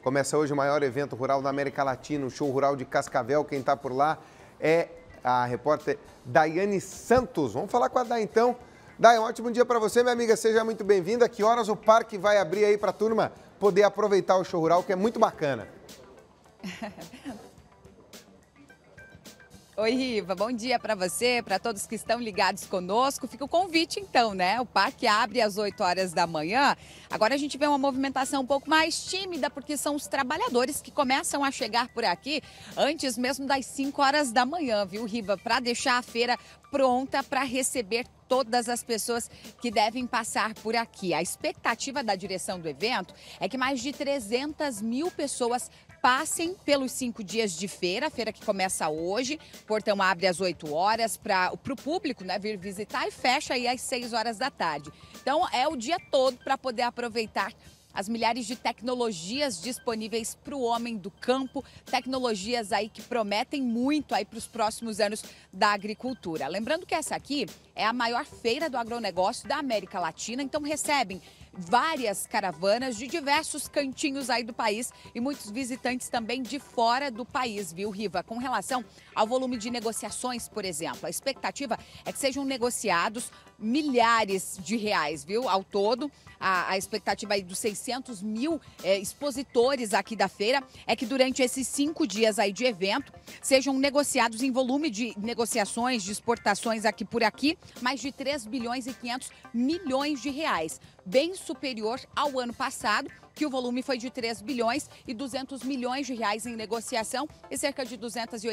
Começa hoje o maior evento rural da América Latina, o Show Rural de Cascavel. Quem está por lá é a repórter Daiane Santos. Vamos falar com a Day então. Day, um ótimo dia para você, minha amiga. Seja muito bem-vinda. Que horas o parque vai abrir aí para a turma poder aproveitar o Show Rural, que é muito bacana? Oi, Riva, bom dia para você, para todos que estão ligados conosco. Fica o convite então, né? O parque abre às 8 horas da manhã. Agora a gente vê uma movimentação um pouco mais tímida, porque são os trabalhadores que começam a chegar por aqui antes mesmo das 5 horas da manhã, viu, Riva? Para deixar a feira pronta para receber todas as pessoas que devem passar por aqui. A expectativa da direção do evento é que mais de 300 mil pessoas passem pelos 5 dias de feira, a feira que começa hoje, o portão abre às 8 horas para o público, né, vir visitar e fecha aí às 6 horas da tarde. Então é o dia todo para poder aproveitar as milhares de tecnologias disponíveis para o homem do campo, tecnologias aí que prometem muito aí para os próximos anos da agricultura. Lembrando que essa aqui é a maior feira do agronegócio da América Latina, então recebem várias caravanas de diversos cantinhos aí do país e muitos visitantes também de fora do país, viu, Riva? Com relação ao volume de negociações, por exemplo, a expectativa é que sejam negociados milhares de reais, viu, ao todo. A expectativa aí dos 600 mil expositores aqui da feira é que durante esses 5 dias aí de evento sejam negociados em volume de negociações, de exportações aqui por aqui, mais de 3 bilhões e 500 milhões de reais, bem superior ao ano passado, que o volume foi de 3 bilhões e 200 milhões de reais em negociação e cerca de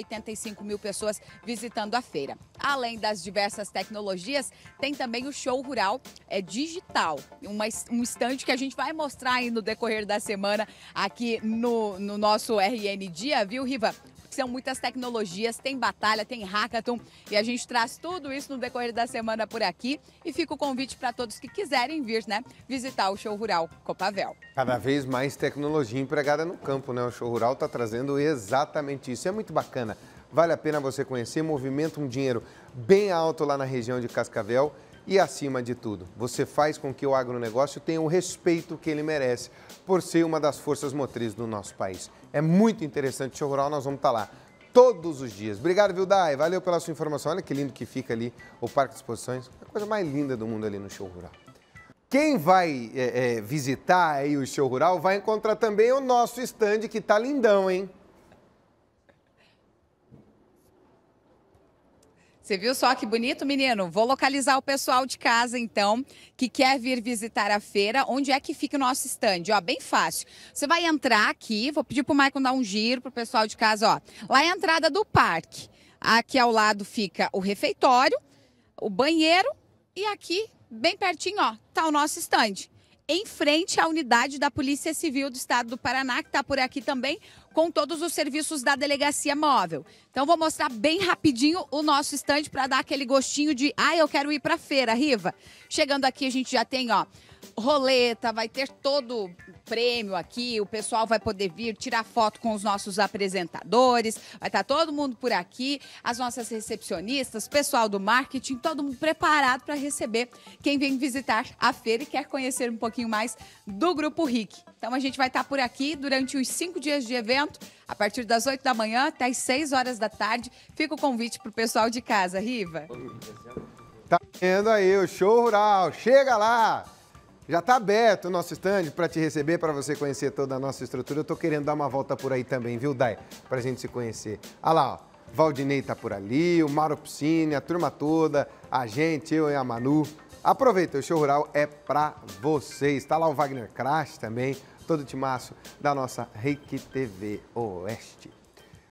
285 mil pessoas visitando a feira. Além das diversas tecnologias, tem também o Show Rural digital, um stand que a gente vai mostrar aí no decorrer da semana aqui no nosso RN Dia, viu, Riva? São muitas tecnologias, tem batalha, tem hackathon e a gente traz tudo isso no decorrer da semana por aqui e fica o convite para todos que quiserem vir, né, visitar o Show Rural Copavel. Cada vez mais tecnologia empregada no campo, né? O Show Rural está trazendo exatamente isso. É muito bacana. Vale a pena você conhecer, movimenta um dinheiro bem alto lá na região de Cascavel e, acima de tudo, você faz com que o agronegócio tenha o respeito que ele merece por ser uma das forças motrizes do nosso país. É muito interessante o Show Rural, nós vamos estar lá todos os dias. Obrigado, viu, Day? Valeu pela sua informação. Olha que lindo que fica ali o Parque de Exposições. A coisa mais linda do mundo ali no Show Rural. Quem vai visitar aí o Show Rural vai encontrar também o nosso stand, que tá lindão, hein? Você viu só que bonito, menino? Vou localizar o pessoal de casa, então, que quer vir visitar a feira. Onde é que fica o nosso stand? Ó, bem fácil. Você vai entrar aqui, vou pedir pro Maicon dar um giro pro pessoal de casa, ó. Lá é a entrada do parque. Aqui ao lado fica o refeitório, o banheiro e aqui, bem pertinho, ó, tá o nosso stand. Em frente à unidade da Polícia Civil do Estado do Paraná, que está por aqui também, com todos os serviços da Delegacia Móvel. Então, vou mostrar bem rapidinho o nosso stand para dar aquele gostinho de, eu quero ir para a feira, Riva. Chegando aqui, a gente já tem, ó, roleta, vai ter todo o prêmio aqui, o pessoal vai poder vir tirar foto com os nossos apresentadores, vai estar todo mundo por aqui, as nossas recepcionistas, pessoal do marketing, todo mundo preparado para receber quem vem visitar a feira e quer conhecer um pouquinho mais do Grupo RIC. Então a gente vai estar por aqui durante os 5 dias de evento, a partir das 8 da manhã até as 6 horas da tarde. Fica o convite para o pessoal de casa, Riva. Tá vendo aí o Show Rural, chega lá! Já está aberto o nosso stand para te receber, para você conhecer toda a nossa estrutura. Eu estou querendo dar uma volta por aí também, viu, Day? Para a gente se conhecer. Olha lá, ó, Valdinei está por ali, o Mauro Piscine, a turma toda, a gente, eu e a Manu. Aproveita, o Show Rural é para vocês. Está lá o Wagner Crash também, todo o timaço da nossa RIC TV Oeste.